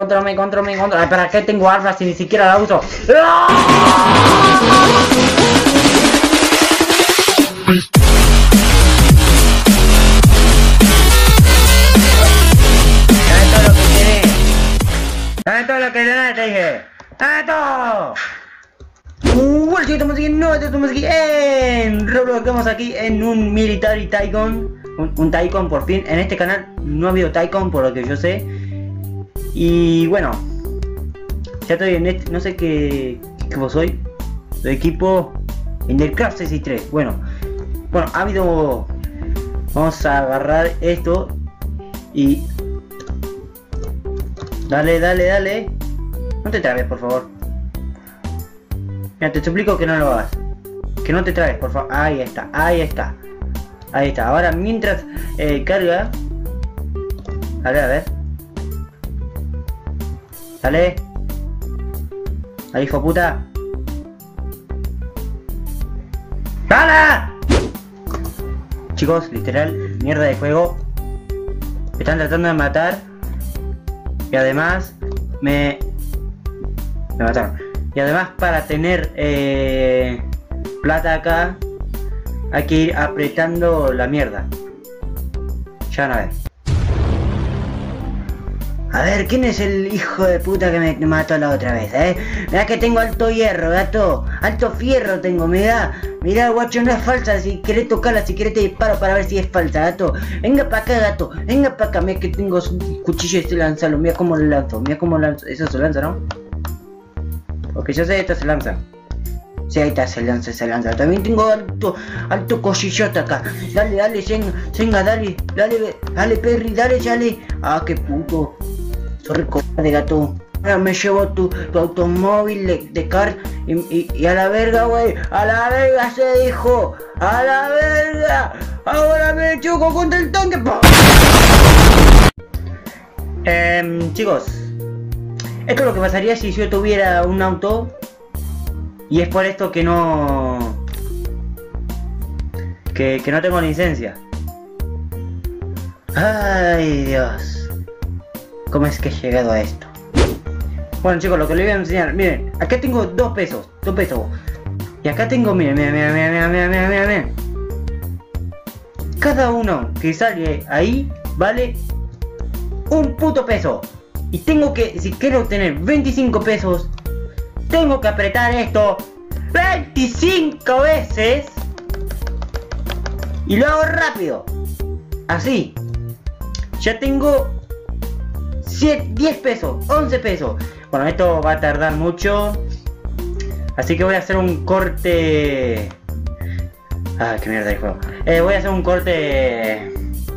Ay, ¿para qué tengo armas si ni siquiera la uso? ¡Dame todo lo que tenés, te dije! ¡Dame todo! Bueno, chicos, estamos aquí en Roblox. Estamos aquí en un Military Tycoon. Un Tycoon por fin. En este canal no ha habido Tycoon por lo que yo sé. Y bueno, ya estoy en este, no sé qué equipo soy. Soy equipo Endercraft 663. Bueno, ha habido. Vamos a agarrar esto y dale. No te trabes, por favor. Mira, te suplico que no lo hagas. Que no te trabes, por favor. Ahí está. Ahora mientras carga. A ver. Dale. Ahí, hijo puta. ¡Dale! Chicos, literal, mierda de juego. Me están tratando de matar. Y además me mataron. Y además para tener plata acá hay que ir apretando la mierda. Ya van a ver. A ver, ¿quién es el hijo de puta que me mató la otra vez, Mirá que tengo alto hierro, gato. Alto fierro tengo, mirá, guacho, no es falsa. Si querés tocarla, si querés te disparo para ver si es falsa, gato. Venga para acá, gato, venga para acá. Mira que tengo cuchillo y este lanzalo. Mira cómo lo lanzo, Eso se lanza, ¿no? Porque yo sé, esto se lanza. Sí, ahí está, se lanza. También tengo alto cochillote acá. Dale, venga, dale, Perry, dale. Ah, qué puto. Soy cobarde, gato. Ahora me llevo tu automóvil de car y a la verga, güey. A la verga se dijo. A la verga. Ahora me choco contra el tanque. Chicos. Esto es lo que pasaría si yo tuviera un auto. Y es por esto que no tengo licencia. Ay, Dios. ¿Cómo es que he llegado a esto? Bueno, chicos, lo que les voy a enseñar. Miren, acá tengo 2 pesos. Y acá tengo, miren. Cada uno que sale ahí vale un puto peso. Y tengo que, si quiero obtener 25 pesos, tengo que apretar esto 25 veces. Y lo hago rápido. Así. Ya tengo 10 pesos, 11 pesos. Bueno, esto va a tardar mucho. Así que voy a hacer un corte. Ah, qué mierda de juego. Voy a hacer un corte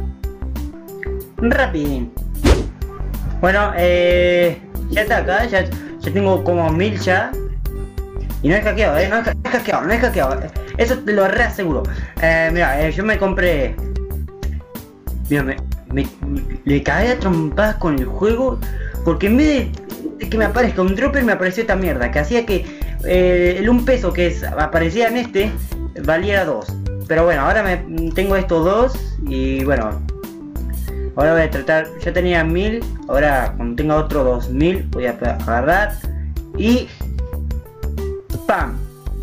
rapidín. Bueno, ya está acá, ya tengo como 1000 ya. Y no es hackeado, no es hackeado. Eso te lo reaseguro. Mira, yo me compré. Mira, le caí a trompadas con el juego. Porque en vez de que me aparezca un dropper, me apareció esta mierda. Que hacía que el 1 peso que aparecía en este valiera 2. Pero bueno, ahora tengo estos 2. Y bueno, ahora voy a tratar. Ya tenía 1000. Ahora cuando tenga otro 2000 voy a agarrar. Y ¡pam!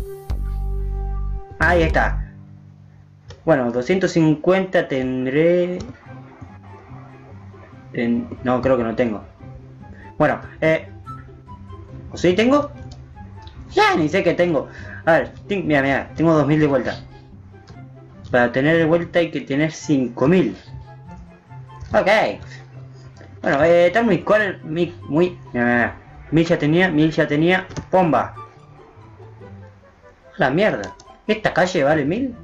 Ahí está. Bueno, 250 tendré. No, creo que no tengo. Bueno, ¿o sí tengo? Ya ni sé que tengo. A ver, mira, tengo 2000 de vuelta. Para tener de vuelta hay que tener 5000. Ok. Bueno, está muy mira. 1000 ya tenía. Pomba. La mierda. ¿Esta calle vale 1000?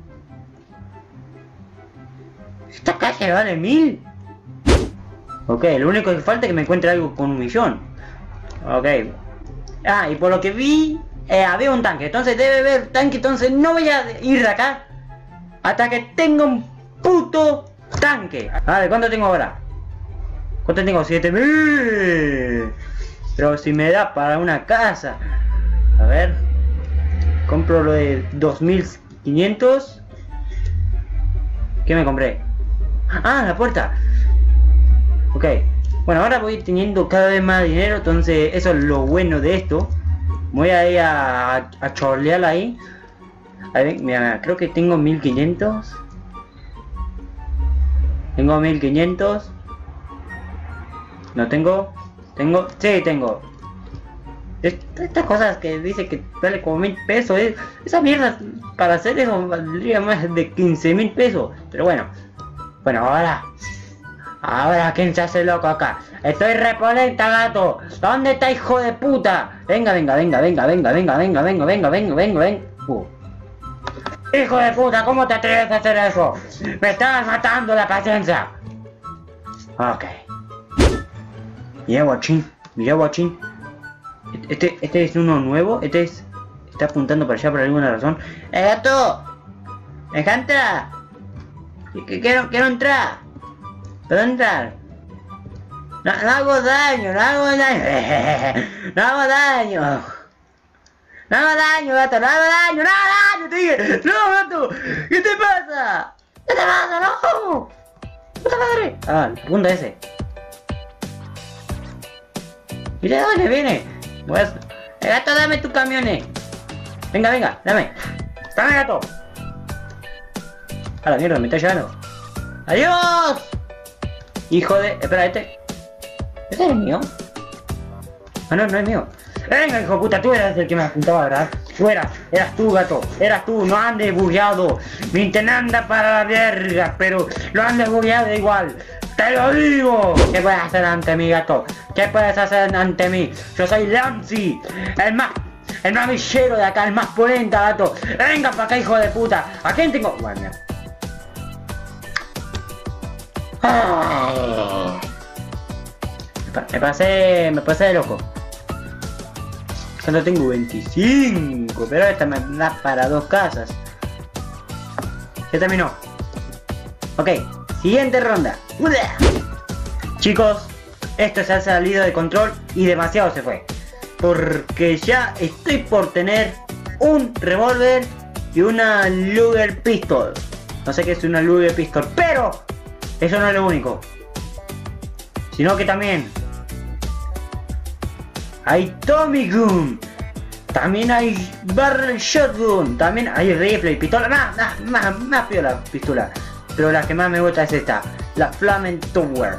¿Esta calle vale 1000? Ok, lo único que falta es que me encuentre algo con 1.000.000. Ok. Ah, y por lo que vi, había un tanque. Entonces debe haber tanque. Entonces no voy a ir de acá hasta que tenga un puto tanque. A ver, ¿cuánto tengo ahora? ¿Cuánto tengo? 7000. Pero si me da para una casa. A ver. Compro lo de 2500. ¿Qué me compré? Ah, la puerta. Ok. Bueno, ahora voy teniendo cada vez más dinero, entonces eso es lo bueno de esto. Voy a ir a chorlear ahí. Ahí, mira, creo que tengo 1500. Tengo 1500. No tengo. Tengo. Sí, tengo. Estas cosas que dice que vale como 1000 pesos. Esa mierda para hacer eso valdría más de 15.000 pesos. Pero bueno. Bueno, ahora, ¿quién se hace loco acá? Estoy repolenta, gato. ¿Dónde está, hijo de puta? Venga. Hijo de puta, ¿cómo te atreves a hacer eso? Me estás matando la paciencia. Ok. Mira, guachín. Este es uno nuevo. Está apuntando para allá por alguna razón. Gato. Deja entrar. Quiero entrar. ¿Puedo entrar? No hago daño. No hago daño, gato, te dije. No, gato. ¿Qué te pasa? No. Puta madre. Ah, el punto ese. Mira dónde viene. Gato, dame tu camiones. Venga, dame. Dame, gato. A la mierda, me está llevando. ¡Adiós! Hijo de... Espera, ¿este es mío? Ah, no es mío. Venga, hijo de puta, tú eras el que me apuntaba, ¿verdad? Eras tú, gato. Eras tú, no andes bugueado. Mi internet anda para la verga, pero lo andes bugueado igual. ¡Te lo digo! ¿Qué puedes hacer ante mí, gato? ¿Qué puedes hacer ante mí? Yo soy Lamsi, el más villero de acá, el más polenta, gato. Venga para acá, hijo de puta. ¿A quién tengo? Bueno, mira. Me pasé de loco. Solo tengo 25, pero esta me da para 2 casas. Ya terminó. Ok, siguiente ronda. Chicos, esto se ha salido de control y demasiado se fue. Porque ya estoy por tener un revólver y una Luger Pistol. No sé qué es una Luger Pistol, pero eso no es lo único. Sino que también hay Tommy Gun, también hay Barrel Shotgun, también hay rifle y pistola. Más piola la pistola, pero la que más me gusta es esta, la Flamethrower.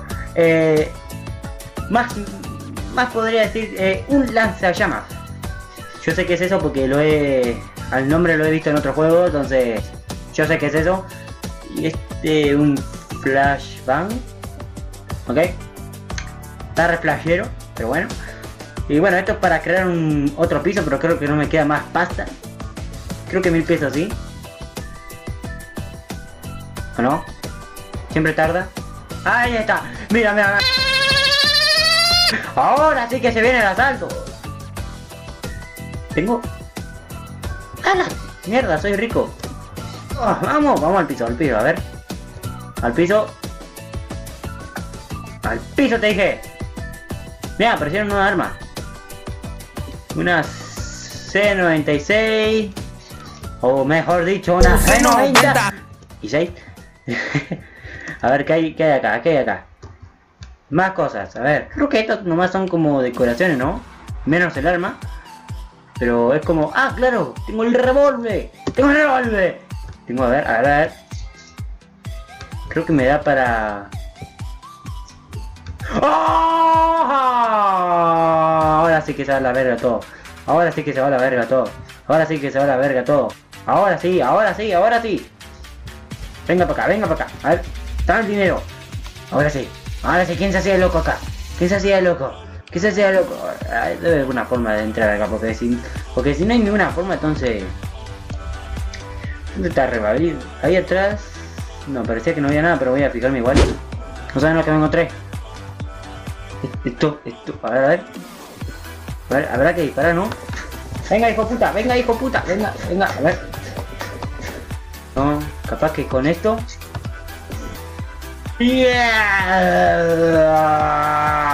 Más podría decir un lanzallamas. Yo sé que es eso porque al nombre lo he visto en otro juego, entonces yo sé que es eso. Y un flashbang. Ok, está re flashero, pero bueno. Y bueno, esto es para crear otro piso, pero creo que no me queda más pasta. Creo que 1000 pesos, ¿sí? ¿O no? Siempre tarda. Ahí está. Mira. Ahora sí que se viene el asalto. Tengo... ¡A la mierda! Soy rico. Oh, vamos al piso, a ver. Al piso te dije. Mira, aparecieron una arma. Una C96. O mejor dicho, una C90. ¿Y 6? A ver, ¿qué hay acá? Más cosas, a ver. Creo que estos nomás son como decoraciones, ¿no? Menos el arma. Pero es como... ¡Ah, claro! ¡Tengo el revólver! Tengo, a ver. Creo que me da para... ¡Oh! Ahora sí que se va a la verga todo. Ahora sí. Venga para acá. A ver, está el dinero. Ahora sí, ¿quién se hacía loco acá? Ay, debe haber una forma de entrar acá, porque si no hay ninguna forma, entonces... ¿Dónde está Revalir? Ahí atrás... No, parecía que no había nada, pero voy a fijarme igual. No saben lo que me encontré. Esto... A ver, habrá que disparar, ¿no? Venga, hijo puta, venga, a ver. No, capaz que con esto... Yeah.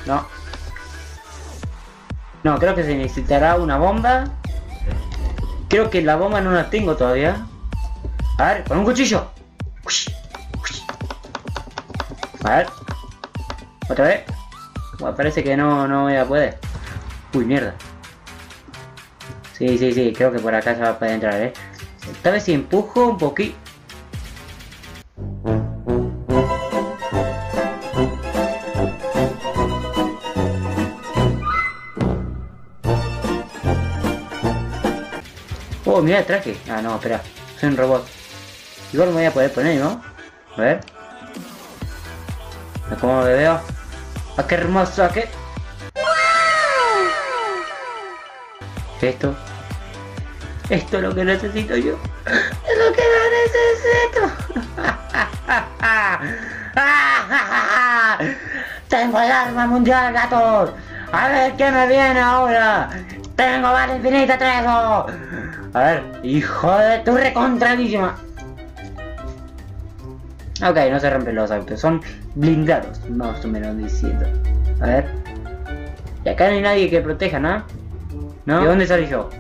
No, creo que se necesitará una bomba. Creo que la bomba no la tengo todavía. A ver, con un cuchillo. A ver. Otra vez. Bueno, parece que no voy a poder. Uy, mierda. Sí, creo que por acá se va a poder entrar, Tal vez si empujo un poquito. Oh, mira el traje. Ah, no, espera. Soy un robot. Igual me voy a poder poner, ¿no? A ver. ¿Cómo me veo? ¡Ah, qué hermoso! ¿Qué? Esto. Esto es lo que necesito yo. Es lo que necesito. Tengo el arma mundial, gatos. A ver qué me viene ahora. Tengo bala infinita, traigo. A ver, hijo de tu recontradísima. Ok, no se rompen los autos, son blindados, más o menos diciendo. A ver. Y acá no hay nadie que proteja, ¿no? ¿No? ¿De dónde salí yo?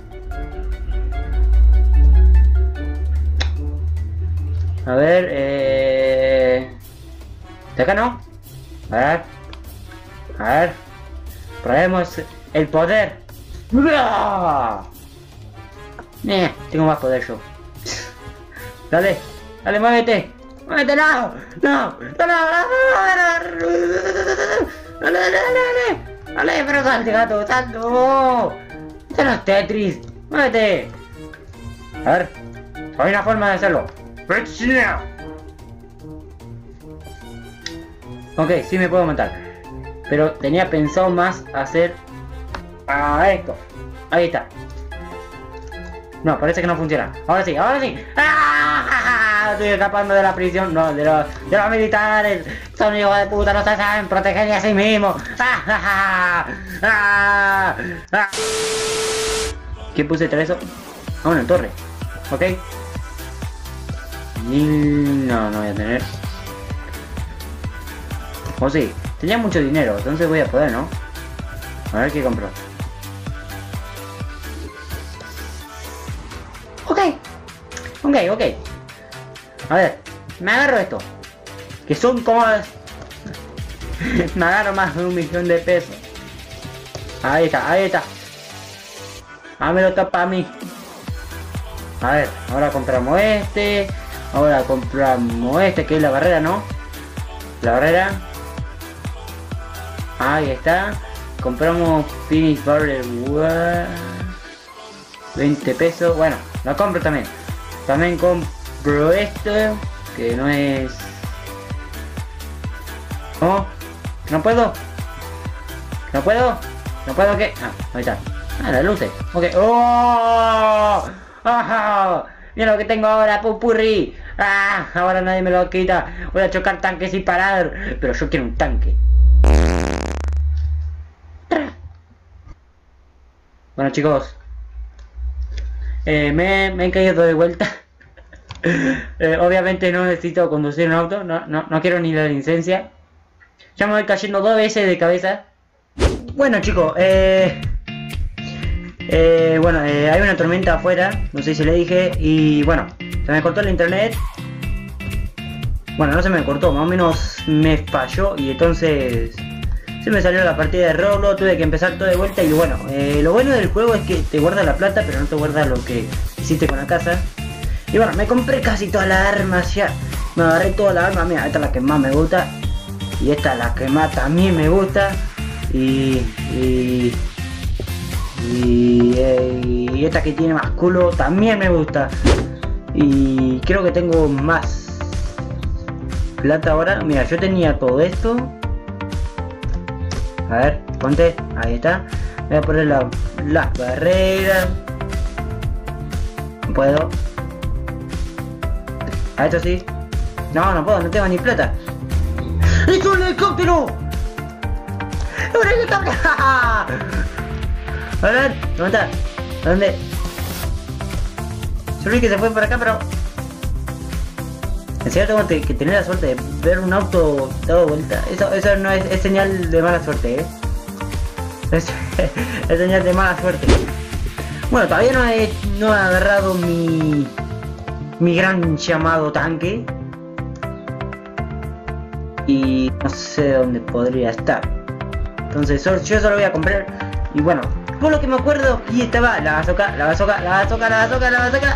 A ver, ¿de acá no? A ver. A ver. Probemos el poder. Tengo más poder yo. Dale, dale, muévete. ¡Muévete, no! ¡No! ¡Dale, pero salte, gato! ¡Salto! ¡Esto no es Tetris! ¡Muévete! A ver, hay una forma de hacerlo. Ok, sí me puedo matar. Pero tenía pensado más hacer... esto. Ahí está. No, parece que no funciona. Ahora sí, ahora sí. ¡Ah! Estoy escapando de la prisión. No, de los militares. Son hijos de puta, no se saben proteger a sí mismos. ¿Qué puse tras eso? Ah, una torre. Ok. Y no voy a tener. O sí, tenía mucho dinero, entonces voy a poder, ¿no? A ver qué compro. Ok. A ver, me agarro esto. Que son como... me agarro más de 1.000.000 de pesos. Ahí está. Me lo tapa a mí. A ver, ahora compramos este. Ahora compramos este, que es la barrera, ¿no? La barrera. Ahí está. Compramos Finish Barrel 20 pesos. Bueno, lo compro también. También compro esto, que no es... No puedo que... ahí está. Las luces. Ok. ¡Oh! ¡Oh! Mira lo que tengo ahora, pupurri. Ahora nadie me lo quita. Voy a chocar tanques sin parar. Pero yo quiero un tanque. Bueno, chicos, me he caído de vuelta. Obviamente no necesito conducir un auto. No quiero ni la licencia. Ya me voy cayendo 2 veces de cabeza. Bueno, chicos, hay una tormenta afuera. No sé si le dije. Y bueno, se me cortó el internet. Bueno, no se me cortó, más o menos me falló. Y entonces se me salió la partida de Roblox, tuve que empezar todo de vuelta. Y bueno, lo bueno del juego es que te guarda la plata, pero no te guarda lo que hiciste con la casa. Y bueno, me compré casi todas las armas ya. Me agarré todas las armas, mira, esta es la que más me gusta. Y esta es la que más también me gusta. Y esta que tiene más culo también me gusta. Y creo que tengo más plata ahora. Mira, yo tenía todo esto. A ver, ponte, ahí está. Voy a poner las barreras. No puedo. A esto sí. No puedo, no tengo ni plata. ¡Es un helicóptero! ¡Un helicóptero! A ver, ¿dónde está? ¿Dónde? Yo vi que se fue por acá, pero... En serio tengo que tener la suerte de ver un auto dado vuelta. Eso no es señal de mala suerte, es señal de mala suerte. Bueno, todavía no he agarrado mi gran llamado tanque. Y no sé dónde podría estar. Entonces yo solo voy a comprar. Y bueno, por lo que me acuerdo, aquí estaba la bazooka, la bazooka, la bazooka, la bazooka, la bazooka.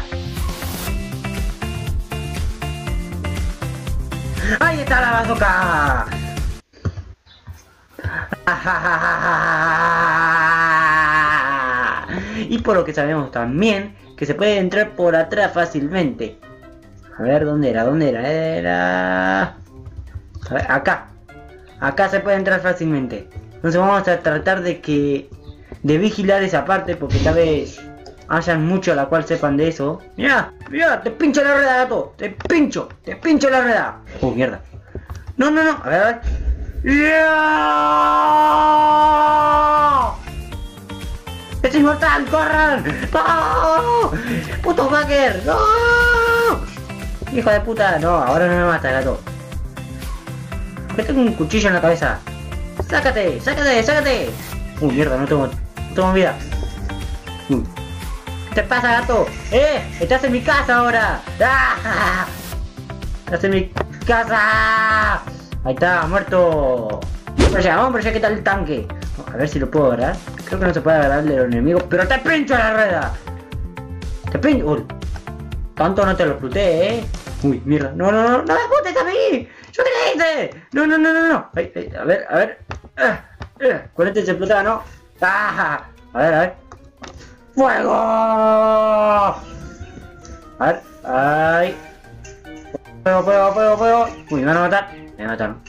¡Ahí está la bazooka! Y por lo que sabemos también que se puede entrar por atrás fácilmente. A ver, ¿dónde era? ¿Dónde era? Era... A ver, acá. Acá se puede entrar fácilmente. Entonces vamos a tratar de vigilar esa parte, porque tal vez hayan muchos a la cual sepan de eso. Mira, mira, te pincho la rueda, gato. Te pincho la rueda. Oh, mierda. No, no, no. A ver, a ver. ¡Yeah! ¡Es inmortal! ¡Corran! ¡Oh! ¡Puto hacker! ¡No! ¡Hijo de puta! No, ahora no me mata, gato. Me tengo un cuchillo en la cabeza. ¡Sácate! ¡Sácate! ¡Sácate! Mierda, no tengo vida. ¿Qué te pasa, gato? ¡Estás en mi casa ahora! ¡Ah! ¡Estás en mi casa! Ahí está, muerto. Vamos, ¿qué tal el tanque? A ver si lo puedo agarrar. Creo que no se puede agarrar de los enemigos, pero te pincho la rueda. Te pincho. Uy, tanto no te lo exploté, Uy, mierda. No, no, no, no me explotes a mí. ¿Yo qué le hice? No, no, no, no, no. Ay, a ver, a ver. Con este se explotaba, ¿no? A ver, a ver. ¡Fuego! A ver, ay. Fuego, fuego, fuego, fuego. Uy, me van a matar. Me mataron.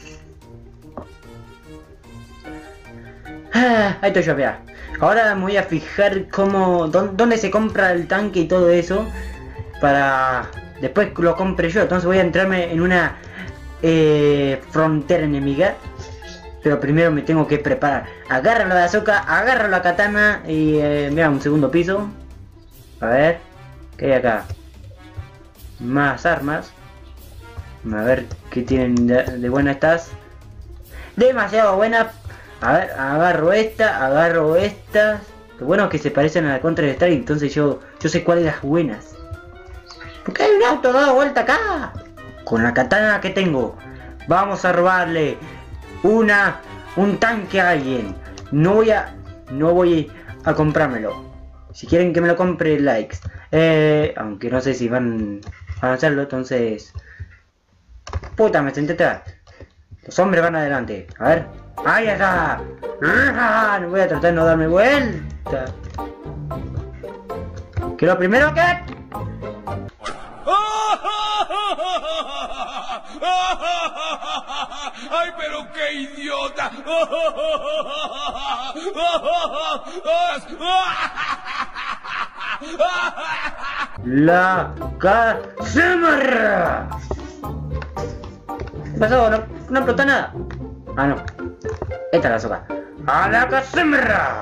Ahí estoy yo, vea. Ahora me voy a fijar dónde se compra el tanque y todo eso. Para después lo compre yo. Entonces voy a entrarme en una frontera enemiga. Pero primero me tengo que preparar. Agarro la bazooka, agarro la katana y mira, un segundo piso. A ver, ¿qué hay acá? Más armas. A ver qué tienen de buena estas. Demasiado buenas. A ver, agarro estas. Lo bueno es que se parecen a la Counter-Strike, entonces yo sé cuáles las buenas. ¿Por qué hay un auto dado vuelta acá? Con la katana que tengo, vamos a robarle un tanque a alguien. No voy a comprármelo. Si quieren que me lo compre, likes. Aunque no sé si van a hacerlo, entonces... Puta, me senté atrás. Los hombres van adelante. A ver. ¡Ahí está! No voy a tratar de no darme vuelta. Que lo primero que... ¡Ay, pero qué idiota! ¡La cámara! ¿Qué pasó? No explotó nada. Ah, no. Esta es la soga. ¡A la cámara!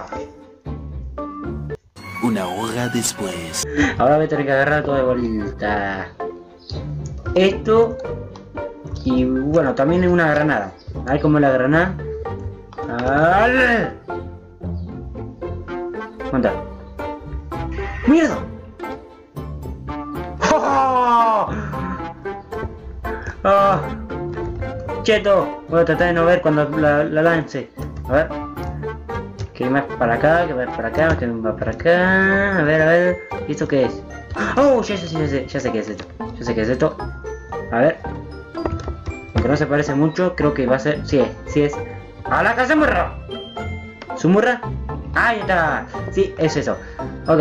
Una hora después. Ahora voy a tener que agarrar todo de vuelta. Esto. Y bueno, también hay una granada. A ver cómo es la granada. ¡Ale! ¿Cuánta? ¡Mierda! ¡Oh! ¡Oh! ¡Cheto! Voy a tratar de no ver cuando la lance. A ver. Que más para acá, que va para acá, que va para acá. A ver. ¿Y esto qué es? ¡Oh! Ya sé qué es esto. Ya sé qué es esto. A ver. Aunque no se parece mucho, creo que va a ser... Sí es. ¡A la casa murra! ¿Su murra? ¡Ahí está! Sí, es eso. Ok,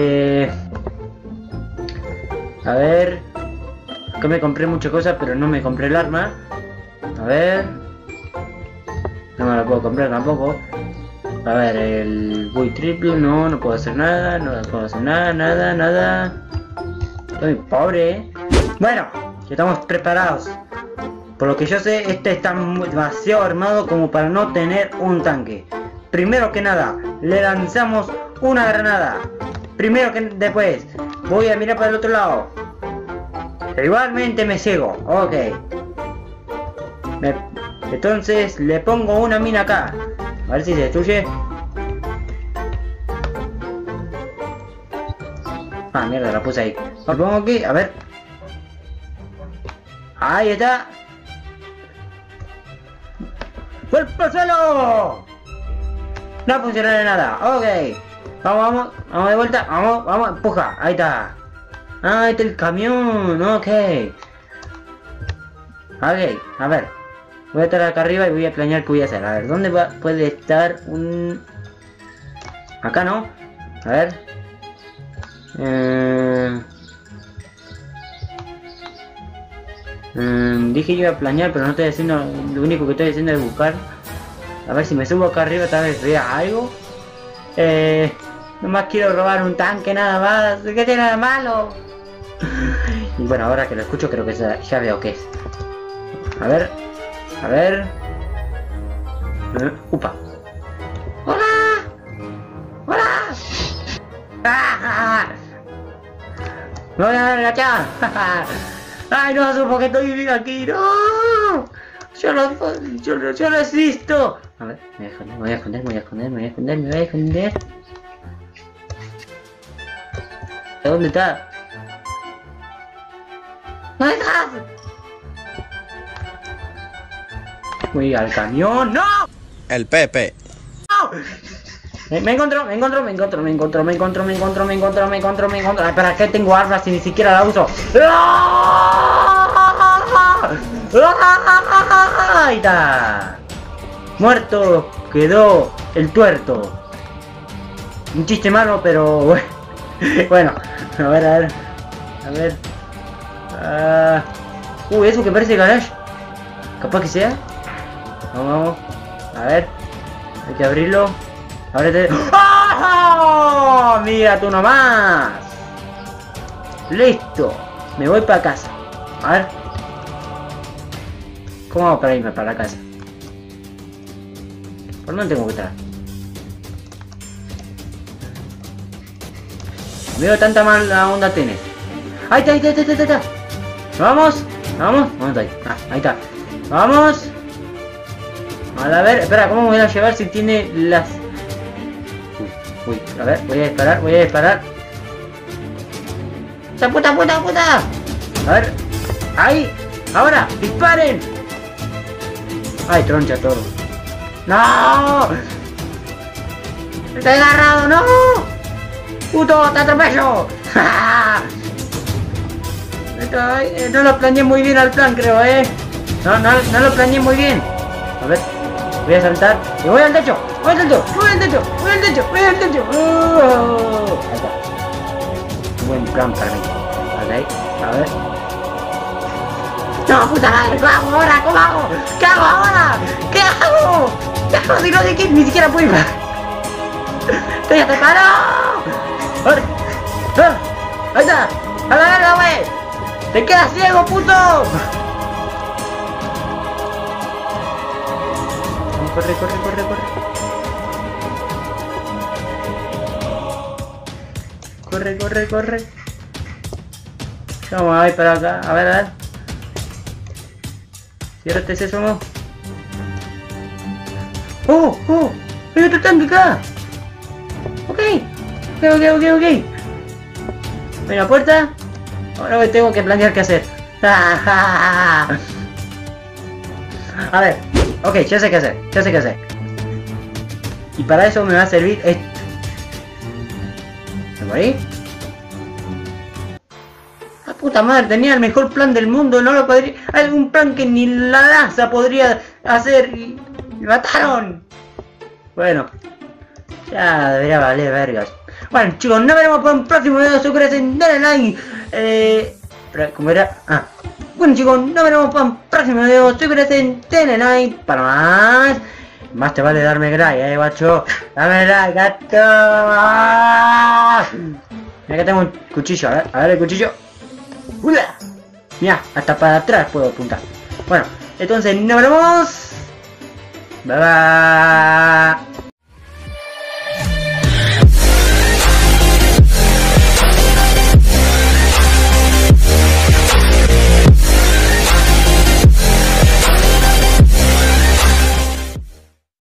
a ver... Acá me compré muchas cosas, pero no me compré el arma. A ver... No me la puedo comprar tampoco. A ver, el buey triple, no puedo hacer nada. No puedo hacer nada. Estoy pobre, Bueno, ya estamos preparados. Por lo que yo sé, este está demasiado armado como para no tener un tanque. Primero que nada, le lanzamos una granada. Después, voy a mirar para el otro lado. Igualmente me ciego. Ok. Entonces le pongo una mina acá. A ver si se destruye. Ah, mierda, la puse ahí. Lo pongo aquí, a ver. Ahí está. ¡Golpe al suelo! No funcionó de nada. Ok. Vamos de vuelta. Vamos, empuja. Ahí está. Ah, ahí está el camión. Ok. Ok, a ver. Voy a estar acá arriba y voy a planear qué voy a hacer. A ver, ¿dónde puede estar un... Acá, ¿no? A ver. Dije yo iba a planear, pero no estoy haciendo... Lo único que estoy haciendo es buscar. A ver si me subo acá arriba, tal vez vea algo. Nomás quiero robar un tanque nada más. ¿Qué tiene de malo? Y bueno, ahora que lo escucho creo que ya veo qué es. A ver. A ver. Upa. ¡Hola! ¡Hola! ¡Ah! ¡Me voy a agachar! ¡Ay, no! ¡Supo que estoy aquí! ¡No! ¡Yo lo existo! A ver, me voy a esconder. ¿Dónde está? ¿Dónde estás? Voy al camión. ¡No! El Pepe. ¡No! Me encontró. Espera, que tengo armas y ni siquiera la uso. Ahí está. Muerto quedó el tuerto. Un chiste malo, pero bueno. A ver. Eso que parece garage. Capaz que sea. Vamos. A ver. Hay que abrirlo. Ábrete. ¡Oh! Mira tú nomás. Listo. Me voy para casa. A ver. ¿Cómo hago para irme para la casa? ¿Por dónde tengo que estar? Veo tanta mala onda tienes. Ahí está. Vamos. ¿Dónde está? Ahí está. Vamos. A ver, espera, ¿cómo me voy a llevar si tiene las... Uy, a ver, voy a disparar. ¡Esa puta! A ver, ahí, ahora, disparen. Ay, troncha todo. ¡No! ¡Estoy agarrado! ¡No! ¡Puto, te atropello! No lo planeé muy bien al plan, creo, No lo planeé muy bien. A ver, voy a saltar y voy al techo. Voy al techo. Ahí está. Buen plan para mí. Ok, a ver. No, puta madre, ¿qué hago ahora? ¿Cómo hago? ¿Qué hago ahora? ¿Qué hago? Si no sé qué, ni siquiera puedo ir. Estoy atrapado. Ahí está. A la verga, wey. Te quedas ciego, puto. Corre. Vamos a ir para acá. A ver. Ciérrate ese sumo. Hay otro tanque acá. Ok. Hay una puerta. Ahora tengo que planear qué hacer. A ver. Ok, ya sé qué hacer. Y para eso me va a servir esto. ¿Me morí? ¡Ah, puta madre! Tenía el mejor plan del mundo. No lo podría... Hay algún plan que ni la NASA podría hacer. Y me mataron. Bueno. Ya debería valer vergas. Bueno, chicos, nos veremos para un próximo video. Suscríbanse, dale like. ¿Cómo era? Bueno, chicos, nos veremos para un próximo video. Suscríbanse, denle like para más. Más te vale darme like, guacho. Dame like, gato. Mira que tengo un cuchillo. A ver el cuchillo. ¡Ula! Mira, hasta para atrás puedo apuntar. Bueno, entonces nos vemos. Bye bye.